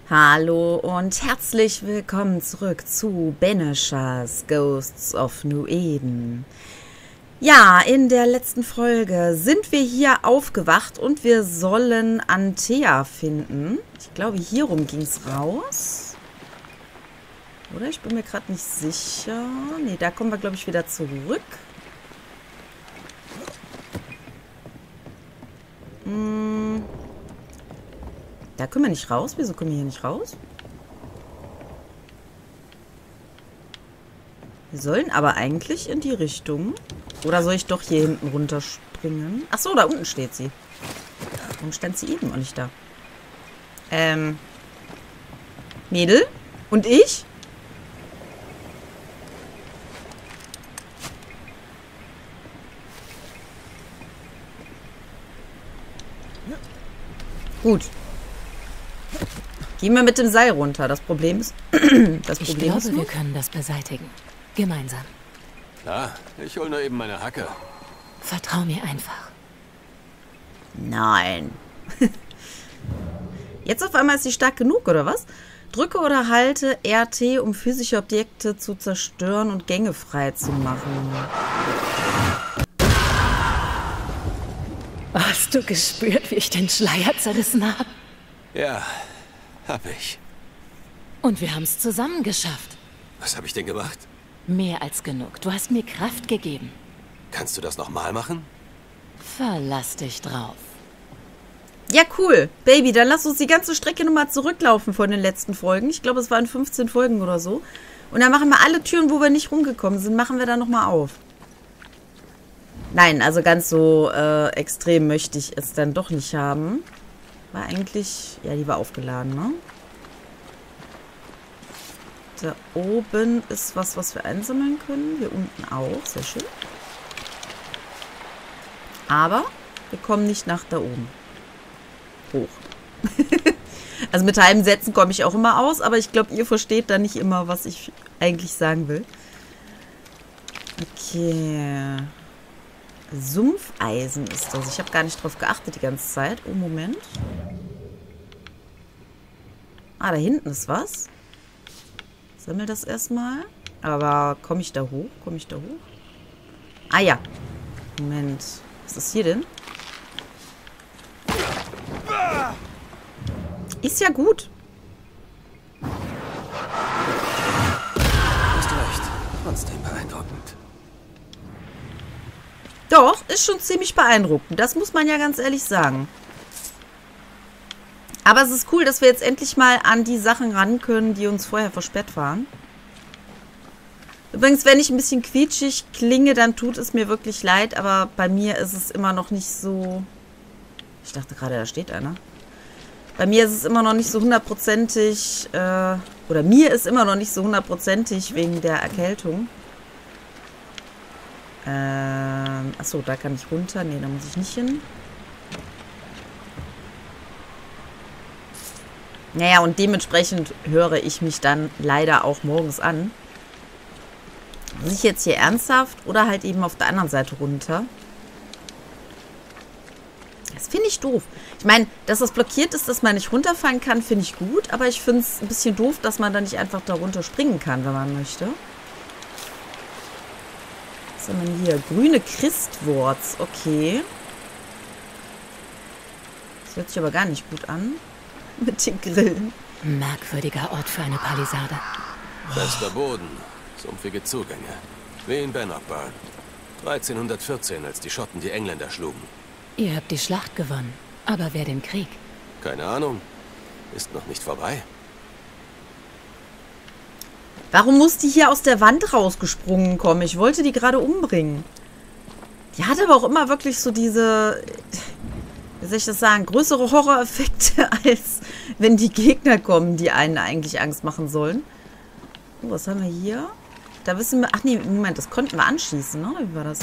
Hallo und herzlich willkommen zurück zu Banishers Ghosts of New Eden. Ja, in der letzten Folge sind wir hier aufgewacht und wir sollen Antea finden. Ich glaube, hier rum ging es raus. Oder? Ich bin mir gerade nicht sicher. Ne, da kommen wir, glaube ich, wieder zurück. Da können wir nicht raus. Wieso kommen wir hier nicht raus? Wir sollen aber eigentlich in die Richtung. Oder soll ich doch hier hinten runterspringen? Achso, da unten steht sie. Warum stand sie eben noch nicht da? Mädel? Und ich? Gut. Gehen wir mit dem Seil runter. Das Problem ist... Ich glaube, wir können das beseitigen. Gemeinsam. Klar, ich hol nur eben meine Hacke. Vertrau mir einfach. Nein. Jetzt auf einmal ist sie stark genug, oder was? Drücke oder halte RT, um physische Objekte zu zerstören und Gänge frei zu machen. Hast du gespürt, wie ich den Schleier zerrissen habe? Ja, hab ich. Und wir haben es zusammen geschafft. Was habe ich denn gemacht? Mehr als genug. Du hast mir Kraft gegeben. Kannst du das nochmal machen? Verlass dich drauf. Ja, cool. Baby, dann lass uns die ganze Strecke nochmal zurücklaufen von den letzten Folgen. Ich glaube, es waren 15 Folgen oder so. Und dann machen wir alle Türen, wo wir nicht rumgekommen sind, machen wir dann nochmal auf. Nein, also ganz so extrem möchte ich es dann doch nicht haben. War eigentlich... Ja, die war aufgeladen, ne? Da oben ist was wir einsammeln können. Hier unten auch. Sehr schön. Aber wir kommen nicht nach da oben. Hoch. Also mit halben Sätzen komme ich auch immer aus, aber ich glaube, ihr versteht da nicht immer, was ich eigentlich sagen will. Okay. Sumpfeisen ist das. Ich habe gar nicht drauf geachtet die ganze Zeit. Oh, Moment. Ah, da hinten ist was. Sammel das erstmal. Aber komme ich da hoch? Komme ich da hoch? Ah ja. Moment. Was ist hier denn? Ist ja gut. Hast recht. Trotzdem beeindruckend. Doch, ist schon ziemlich beeindruckend. Das muss man ja ganz ehrlich sagen. Aber es ist cool, dass wir jetzt endlich mal an die Sachen ran können, die uns vorher versperrt waren. Übrigens, wenn ich ein bisschen quietschig klinge, dann tut es mir wirklich leid. Aber bei mir ist es immer noch nicht so... Ich dachte gerade, da steht einer. Bei mir ist es immer noch nicht so hundertprozentig... Oder mir ist immer noch nicht so hundertprozentig wegen der Erkältung. Achso, da kann ich runter. Nee, da muss ich nicht hin. Naja, und dementsprechend höre ich mich dann leider auch morgens an. Muss ich jetzt hier ernsthaft oder halt eben auf der anderen Seite runter? Das finde ich doof. Ich meine, dass das blockiert ist, dass man nicht runterfallen kann, finde ich gut. Aber ich finde es ein bisschen doof, dass man da nicht einfach da runter springen kann, wenn man möchte. Was haben wir denn hier? Grüne Christwurz. Okay. Das hört sich aber gar nicht gut an. Mit den Grillen. Merkwürdiger Ort für eine Palisade. Fester Boden, sumpfige Zugänge. Wie in Bannockburn. 1314, als die Schotten die Engländer schlugen. Ihr habt die Schlacht gewonnen. Aber wer den Krieg? Keine Ahnung. Ist noch nicht vorbei. Warum muss die hier aus der Wand rausgesprungen kommen? Ich wollte die gerade umbringen. Die hat aber auch immer wirklich so diese... Wie soll ich das sagen? Größere Horroreffekte, als wenn die Gegner kommen, die einen eigentlich Angst machen sollen. Oh, was haben wir hier? Da wissen wir... Ach nee, Moment, das konnten wir anschießen, ne? Wie war das?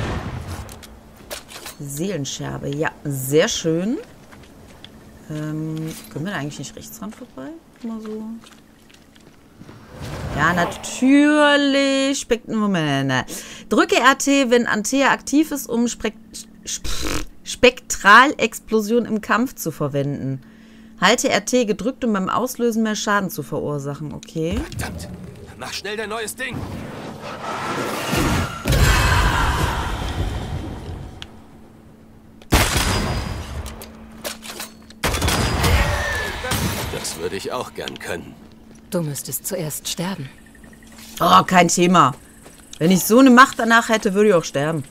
Seelenscherbe. Ja, sehr schön. Können wir da eigentlich nicht rechts ran vorbei? Mal so... Ja, natürlich. Moment. Drücke RT, wenn Antea aktiv ist, um Spektralexplosion im Kampf zu verwenden. Halte RT gedrückt, um beim Auslösen mehr Schaden zu verursachen. Okay. Verdammt. Mach schnell dein neues Ding. Das würde ich auch gern können. Du müsstest zuerst sterben. Oh, kein Thema. Wenn ich so eine Macht danach hätte, würde ich auch sterben.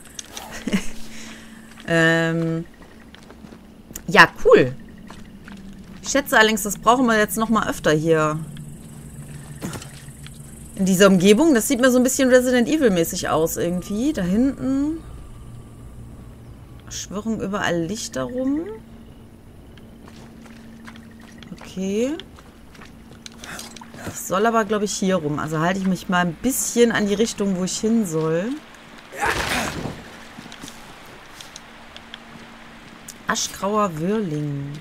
Ja, cool. Ich schätze allerdings, das brauchen wir jetzt noch mal öfter hier. In dieser Umgebung. Das sieht mir so ein bisschen Resident Evil-mäßig aus irgendwie. Da hinten. Schwirren überall Lichter rum. Okay. Ich soll aber, glaube ich, hier rum. Also halte ich mich mal ein bisschen an die Richtung, wo ich hin soll. Aschgrauer Wirrling.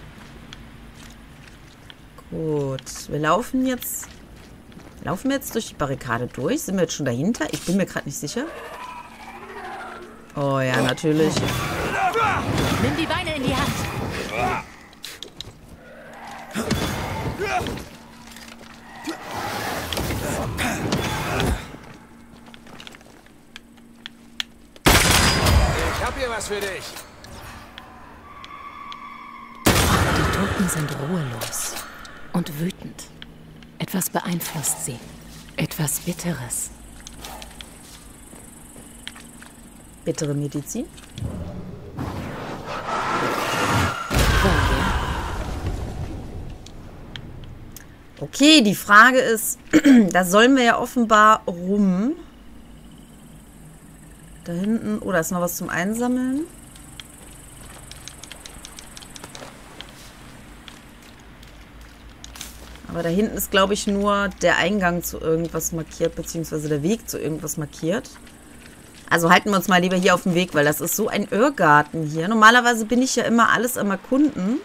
Gut. Wir laufen jetzt... Laufen wir jetzt durch die Barrikade durch? Sind wir jetzt schon dahinter? Ich bin mir gerade nicht sicher. Oh ja, natürlich. Nimm die Beine in die Hand. Ich hab hier was für dich. Die Toten sind ruhelos und wütend. Etwas beeinflusst sie. Etwas Bitteres. Bittere Medizin. Wollen wir? Okay, die Frage ist, da sollen wir ja offenbar rum. Da hinten, oh, da ist noch was zum Einsammeln. Aber da hinten ist, glaube ich, nur der Eingang zu irgendwas markiert, beziehungsweise der Weg zu irgendwas markiert. Also halten wir uns mal lieber hier auf dem Weg, weil das ist so ein Irrgarten hier. Normalerweise bin ich ja immer alles am Erkunden.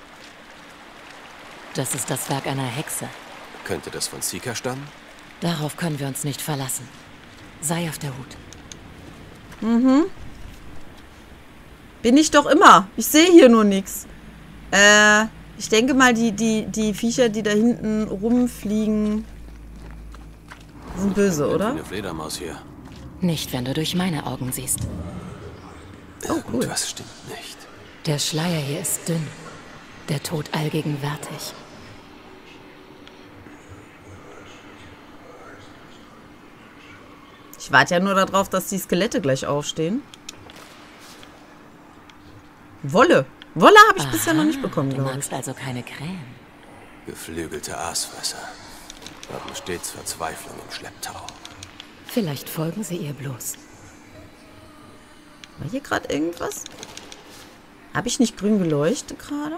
Das ist das Werk einer Hexe. Könnte das von Sika stammen? Darauf können wir uns nicht verlassen. Sei auf der Hut. Mhm. Bin ich doch immer. Ich sehe hier nur nichts. Ich denke mal, die Viecher, die da hinten rumfliegen, sind böse, oder? Eine Fledermaus hier. Nicht, wenn du durch meine Augen siehst. Oh, cool. Irgendwas stimmt nicht. Der Schleier hier ist dünn. Der Tod allgegenwärtig. Ich warte ja nur darauf, dass die Skelette gleich aufstehen. Wolle. Wolle habe ich bisher noch nicht bekommen, Du glaube ich. magst also keine Krähen. Geflügelte Aasfresser. Haben stets Verzweiflung im Schlepptau. Vielleicht folgen sie ihr bloß. War hier gerade irgendwas? Habe ich nicht grün geleuchtet gerade?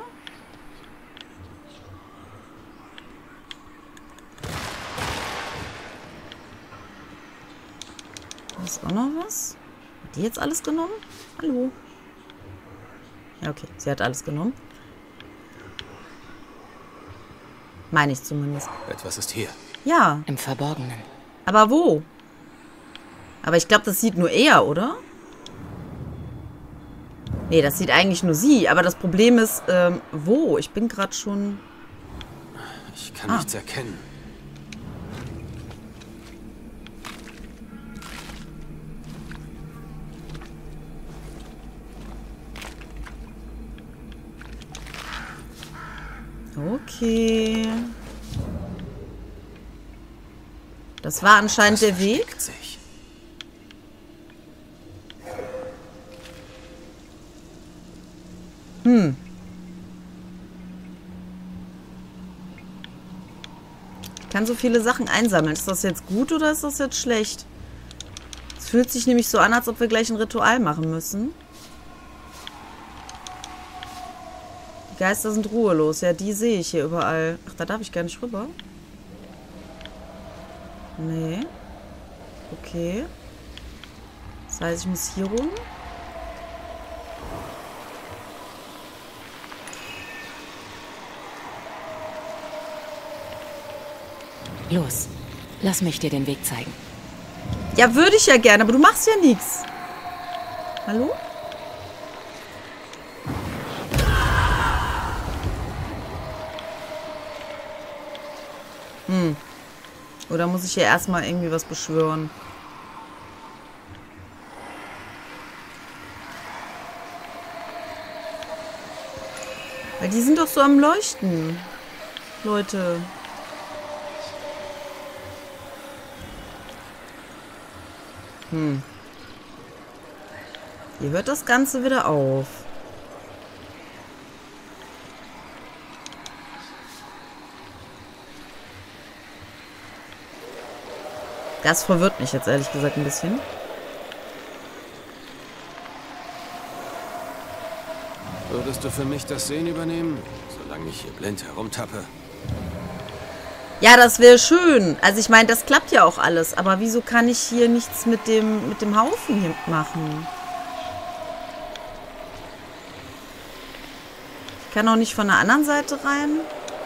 Da ist auch noch was. Hat die jetzt alles genommen? Hallo? Ja, okay. Sie hat alles genommen. Meine ich zumindest. Etwas ist hier. Ja, Im Verborgenen. aber wo? Aber ich glaube, das sieht nur er, oder? Nee, das sieht eigentlich nur sie. Aber das Problem ist, wo? Ich bin gerade schon... Ich kann nichts erkennen. Okay. Das war anscheinend der Weg. Versteckt sich. Ich kann so viele Sachen einsammeln. Ist das jetzt gut oder ist das jetzt schlecht? Es fühlt sich nämlich so an, als ob wir gleich ein Ritual machen müssen. Die Geister sind ruhelos. Ja, die sehe ich hier überall. Ach, da darf ich gar nicht rüber. Nee. Okay. Das heißt, ich muss hier rum. Los, lass mich dir den Weg zeigen. Ja, würde ich ja gerne, aber du machst ja nichts. Hallo? Oder muss ich hier erstmal irgendwie was beschwören? Weil die sind doch so am Leuchten. Leute. Hier hört das Ganze wieder auf. Das verwirrt mich jetzt ehrlich gesagt ein bisschen. Würdest du für mich das Sehen übernehmen, solange ich hier blind herumtappe? Ja, das wäre schön. Also ich meine, das klappt ja auch alles. Aber wieso kann ich hier nichts mit dem Haufen hier machen? Ich kann auch nicht von der anderen Seite rein.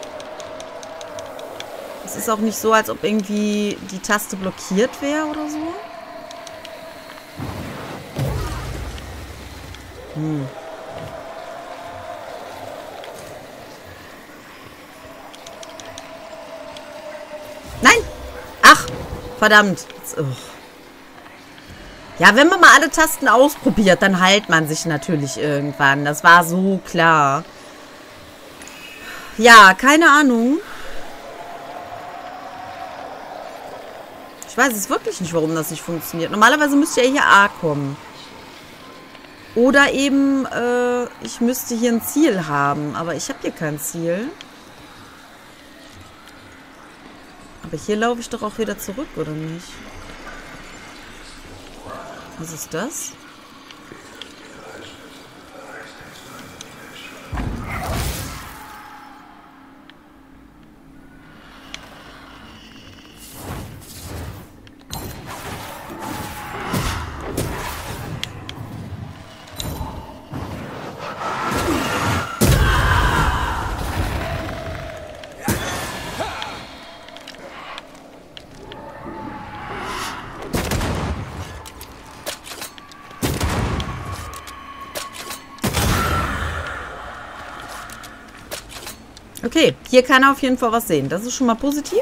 Es ist auch nicht so, als ob irgendwie die Taste blockiert wäre oder so. Nein! Ach, verdammt. Oh. Ja, wenn man mal alle Tasten ausprobiert, dann heilt man sich natürlich irgendwann. Das war so klar. Ja, keine Ahnung. Ich weiß es wirklich nicht, warum das nicht funktioniert. Normalerweise müsste ja hier A kommen. Oder eben, ich müsste hier ein Ziel haben. Aber ich habe hier kein Ziel. Aber hier laufe ich doch auch wieder zurück, oder nicht? Was ist das? Okay, hier kann er auf jeden Fall was sehen. Das ist schon mal positiv.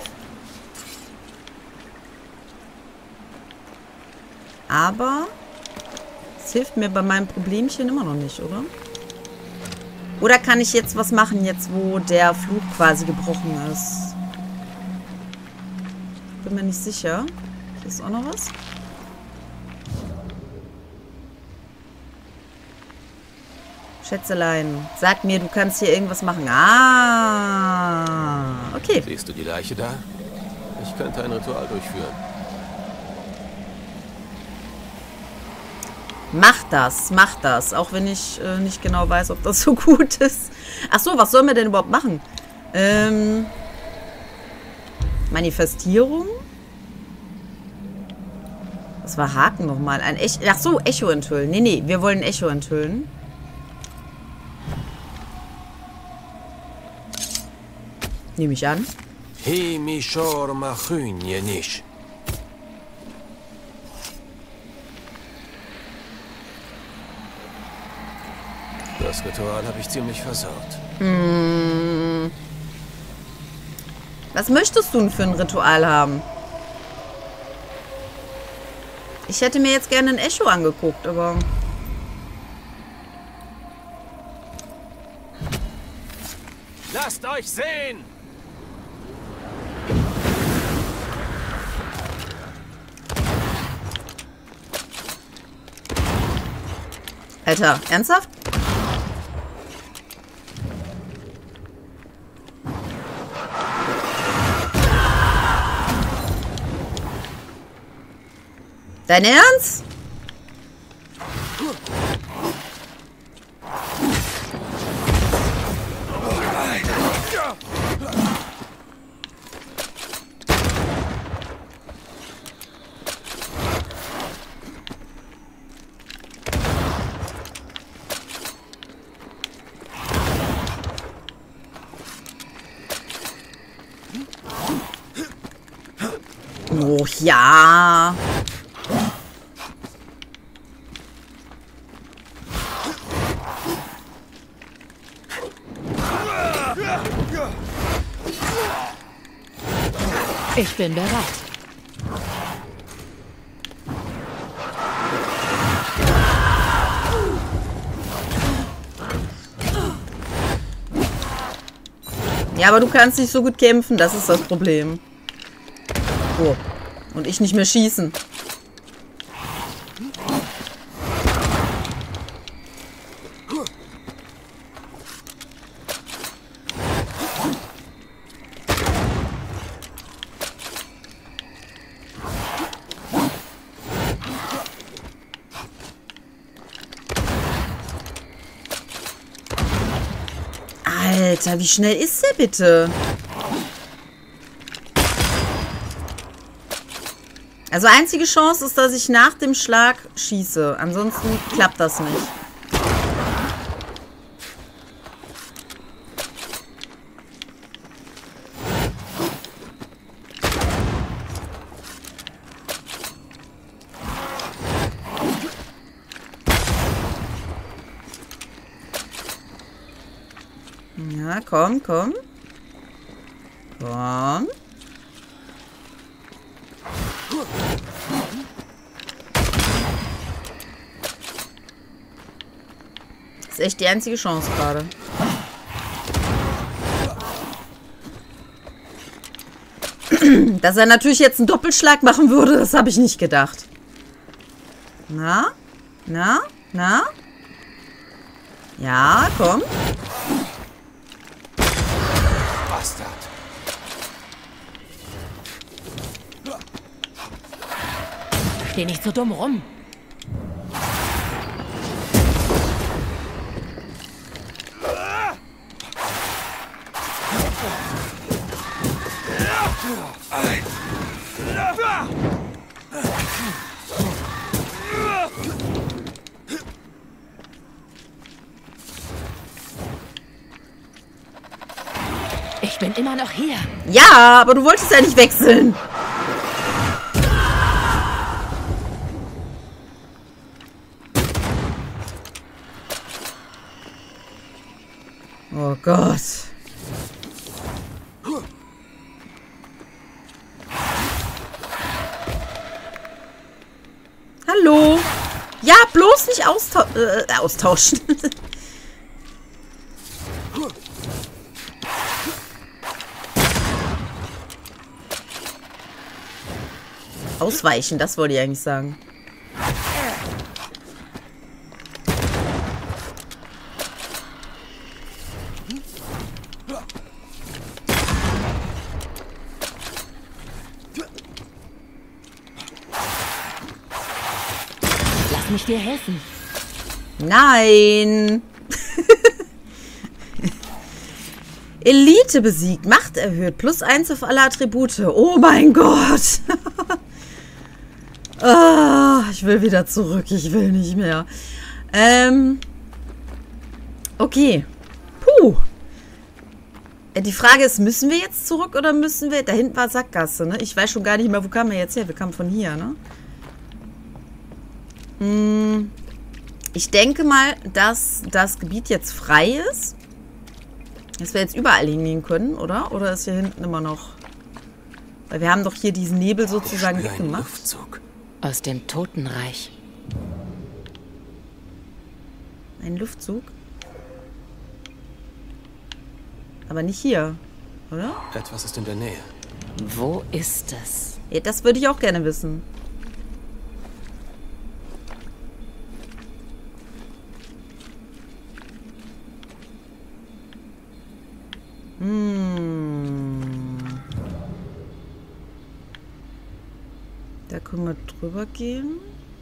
Aber es hilft mir bei meinem Problemchen immer noch nicht, oder? Oder kann ich jetzt was machen, jetzt wo der Fluch quasi gebrochen ist? Bin mir nicht sicher. Hier ist auch noch was. Schätzelein, sag mir, du kannst hier irgendwas machen. Ah, okay. Siehst du die Leiche da? Ich könnte ein Ritual durchführen. Mach das. Auch wenn ich nicht genau weiß, ob das so gut ist. Ach so, was sollen wir denn überhaupt machen? Manifestierung? Das war Haken nochmal. Ach so, Echo enthüllen. Nee, wir wollen Echo enthüllen. Nehme ich an. Das Ritual habe ich ziemlich versaut. Was möchtest du denn für ein Ritual haben? Ich hätte mir jetzt gerne ein Echo angeguckt, aber... Lasst euch sehen! Alter, ernsthaft? Dein Ernst? Oh ja. Ich bin bereit. Ja, aber du kannst nicht so gut kämpfen, das ist das Problem. So. Und ich nicht mehr schießen. Alter, wie schnell ist der bitte? Also einzige Chance ist, dass ich nach dem Schlag schieße. Ansonsten klappt das nicht. Ja, komm, komm. Komm. Das ist echt die einzige Chance gerade. Dass er natürlich jetzt einen Doppelschlag machen würde, das habe ich nicht gedacht. Na? Na? Na? Ja, komm. Bastard. Steh nicht so dumm rum. Ich bin immer noch hier. Ja, aber du wolltest ja nicht wechseln. Oh Gott. Hallo. Ja, bloß nicht austauschen. Ausweichen, das wollte ich eigentlich sagen. Lass mich dir helfen. Nein. Elite besiegt. Macht erhöht. +1 auf alle Attribute. Oh mein Gott. Ah, ich will wieder zurück. Ich will nicht mehr. Okay. Puh. Die Frage ist, müssen wir jetzt zurück oder müssen wir... Da hinten war Sackgasse, ne? Ich weiß schon gar nicht mehr, wo kamen wir jetzt her? Wir kamen von hier, ne? Ich denke mal, dass das Gebiet jetzt frei ist. Dass wir jetzt überall hingehen können, oder? Oder ist hier hinten immer noch... Weil wir haben doch hier diesen Nebel sozusagen weggemacht. Aus dem Totenreich. Ein Luftzug? Aber nicht hier, oder? Etwas ist in der Nähe. Wo ist es? Ja, das würde ich auch gerne wissen. Da können wir drüber gehen.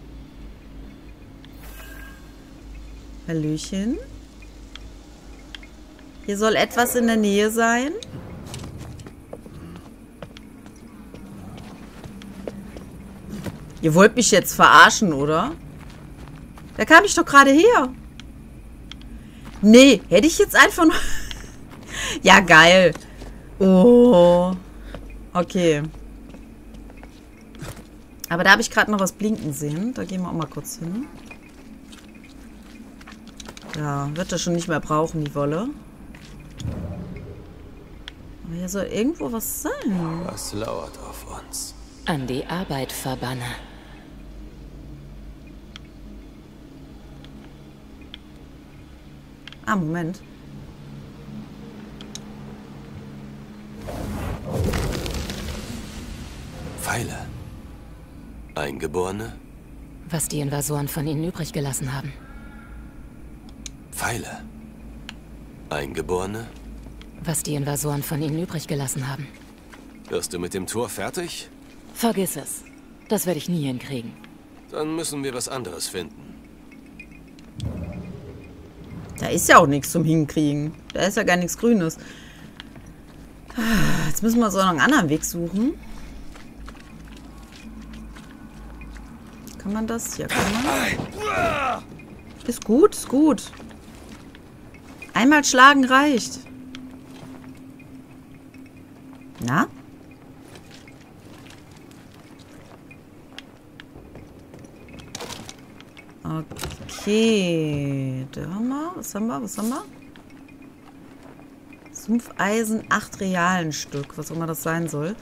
Hallöchen. Hier soll etwas in der Nähe sein. Ihr wollt mich jetzt verarschen, oder? Da kam ich doch gerade her. Nee, hätte ich jetzt einfach nur... Ja, geil. Oh. Okay. Aber da habe ich gerade noch was blinken sehen. Da gehen wir auch mal kurz hin. Ja, wird das schon nicht mehr brauchen, die Wolle. Aber hier soll irgendwo was sein. Was lauert auf uns? An die Arbeit, Verbanner. Ah, Moment. Pfeile. Eingeborene? Was die Invasoren von ihnen übrig gelassen haben. Pfeile. Eingeborene? Was die Invasoren von ihnen übrig gelassen haben. Wirst du mit dem Tor fertig? Vergiss es. Das werde ich nie hinkriegen. Dann müssen wir was anderes finden. Da ist ja auch nichts zum Hinkriegen. Da ist ja gar nichts Grünes. Jetzt müssen wir so noch einen anderen Weg suchen. Kann man das? Ja, kann man. Ist gut, ist gut. Einmal schlagen reicht. Na? Okay. Da haben wir. Was haben wir? Was haben wir? 5 Eisen, 8 realen Stück. Was auch immer das sein soll.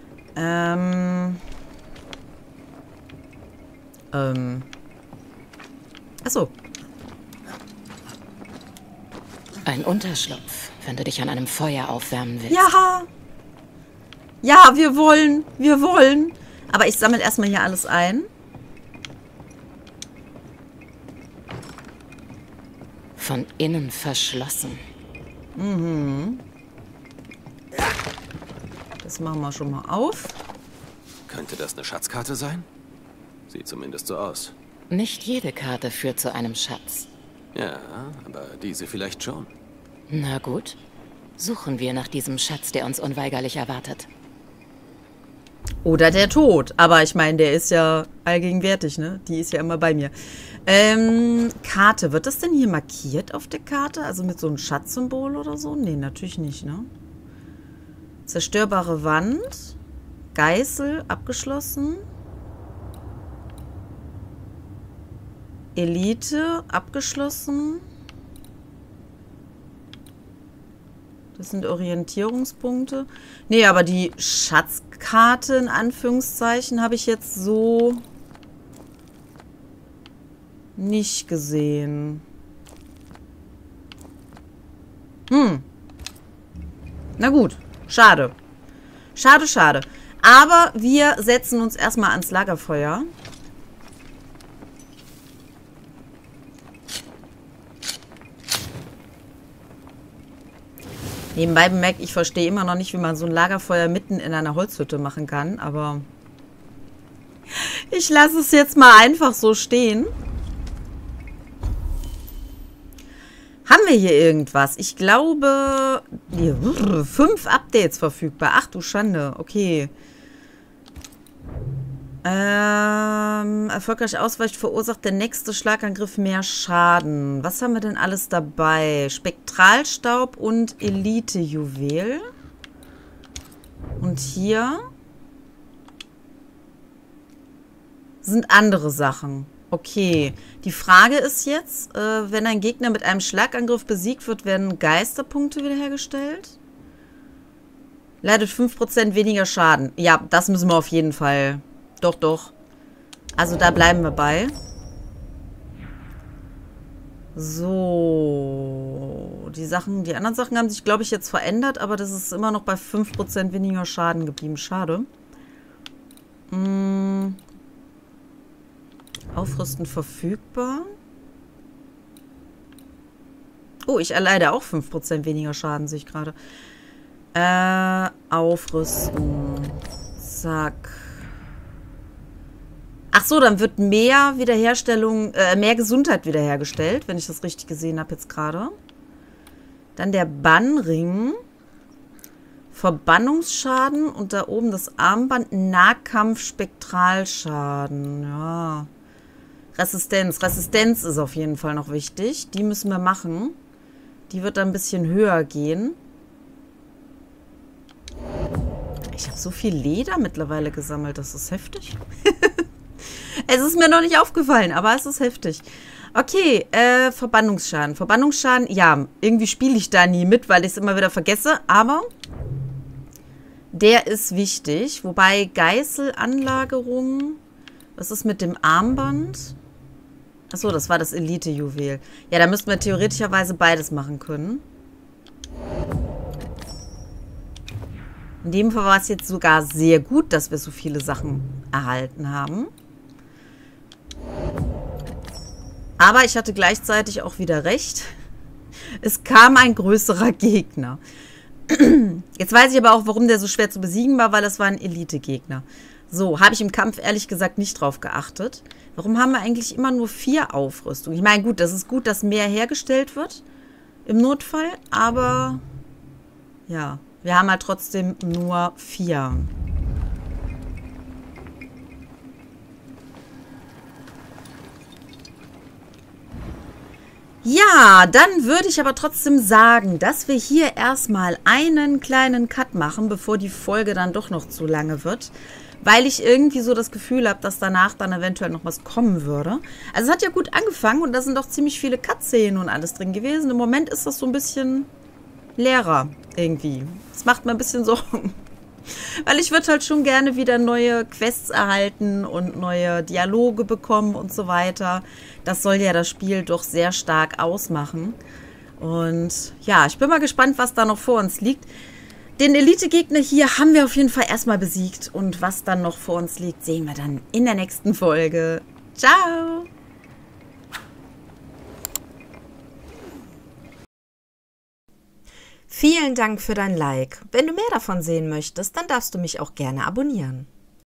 Achso. Ein Unterschlupf, wenn du dich an einem Feuer aufwärmen willst. Ja! Ja, wir wollen. Wir wollen. Aber ich sammle erstmal hier alles ein. Von innen verschlossen. Mhm. Das machen wir schon mal auf. Könnte das eine Schatzkarte sein? Sieht zumindest so aus. Nicht jede Karte führt zu einem Schatz. Ja, aber diese vielleicht schon. Na gut. Suchen wir nach diesem Schatz, der uns unweigerlich erwartet. Oder der Tod. Aber ich meine, der ist ja allgegenwärtig, ne? Die ist ja immer bei mir. Karte. Wird das denn hier markiert auf der Karte? Also mit so einem Schatzsymbol oder so? Nee, natürlich nicht, ne? Zerstörbare Wand. Geißel abgeschlossen. Elite abgeschlossen. Das sind Orientierungspunkte. Nee, aber die Schatzkarte in Anführungszeichen habe ich jetzt so nicht gesehen. Na gut. Schade. Schade, schade. Aber wir setzen uns erstmal ans Lagerfeuer. Nebenbei bemerkt, ich verstehe immer noch nicht, wie man so ein Lagerfeuer mitten in einer Holzhütte machen kann, aber ich lasse es jetzt mal einfach so stehen. Haben wir hier irgendwas? Ich glaube, 5 Updates verfügbar. Ach du Schande, okay. Erfolgreich ausweicht, verursacht der nächste Schlagangriff mehr Schaden. Was haben wir denn alles dabei? Spektralstaub und Elite-Juwel. Und hier sind andere Sachen. Okay. Die Frage ist jetzt, wenn ein Gegner mit einem Schlagangriff besiegt wird, werden Geisterpunkte wiederhergestellt? Leidet 5% weniger Schaden. Ja, das müssen wir auf jeden Fall. Doch, doch. Also da bleiben wir bei. So. Die anderen Sachen haben sich, glaube ich, jetzt verändert, aber das ist immer noch bei 5% weniger Schaden geblieben. Schade. Aufrüsten verfügbar. Oh, ich erleide auch 5% weniger Schaden, sehe ich gerade. Aufrüsten. Zack. Ach so, dann wird mehr Wiederherstellung, mehr Gesundheit wiederhergestellt, wenn ich das richtig gesehen habe jetzt gerade. Dann der Bannring. Verbannungsschaden und da oben das Armband. Nahkampf, Spektralschaden. Ja. Resistenz. Resistenz ist auf jeden Fall noch wichtig. Die müssen wir machen. Die wird dann ein bisschen höher gehen. Ich habe so viel Leder mittlerweile gesammelt. Das ist heftig. Es ist mir noch nicht aufgefallen, aber es ist heftig. Okay, Verbannungsschaden. Verbannungsschaden, ja, irgendwie spiele ich da nie mit, weil ich es immer wieder vergesse. Aber Der ist wichtig. Wobei Geißelanlagerung... Was ist mit dem Armband? Achso, das war das Elite-Juwel. Ja, da müssten wir theoretischerweise beides machen können. In dem Fall war es jetzt sogar sehr gut, dass wir so viele Sachen erhalten haben. Aber ich hatte gleichzeitig auch wieder recht. Es kam ein größerer Gegner. Jetzt weiß ich aber auch, warum der so schwer zu besiegen war, weil es war ein Elite-Gegner. So, habe ich im Kampf ehrlich gesagt nicht drauf geachtet. Warum haben wir eigentlich immer nur 4 Aufrüstung? Ich meine, gut, das ist gut, dass mehr hergestellt wird im Notfall, aber ja, wir haben halt trotzdem nur 4. Ja, dann würde ich aber trotzdem sagen, dass wir hier erstmal einen kleinen Cut machen, bevor die Folge dann doch noch zu lange wird. Weil ich irgendwie so das Gefühl habe, dass danach dann eventuell noch was kommen würde. Also es hat ja gut angefangen und da sind doch ziemlich viele Cut-Szenen und alles drin gewesen. Im Moment ist das so ein bisschen leerer irgendwie. Das macht mir ein bisschen Sorgen. Weil ich würde halt schon gerne wieder neue Quests erhalten und neue Dialoge bekommen und so weiter. Das soll ja das Spiel doch sehr stark ausmachen. Und ja, ich bin mal gespannt, was da noch vor uns liegt. Den Elite-Gegner hier haben wir auf jeden Fall erstmal besiegt. Und was dann noch vor uns liegt, sehen wir dann in der nächsten Folge. Ciao! Vielen Dank für dein Like. Wenn du mehr davon sehen möchtest, dann darfst du mich auch gerne abonnieren.